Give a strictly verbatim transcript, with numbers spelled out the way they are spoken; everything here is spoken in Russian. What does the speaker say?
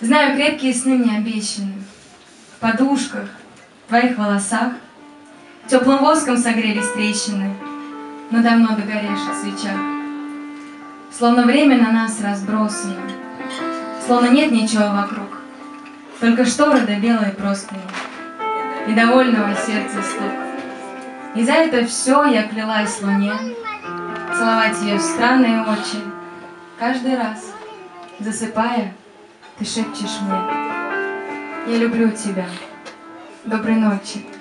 Знаю, крепкие сны мне обещаны. В подушках, в твоих волосах теплым воском согрелись трещины, но давно догоревших свечах. Словно время на нас разбросано, словно нет ничего вокруг, только шторы да белые простыни и довольного сердца стук. И за это все я клялась луне целовать ее в странные очи. Каждый раз, засыпая, ты шепчешь мне: я люблю тебя. Доброй ночи.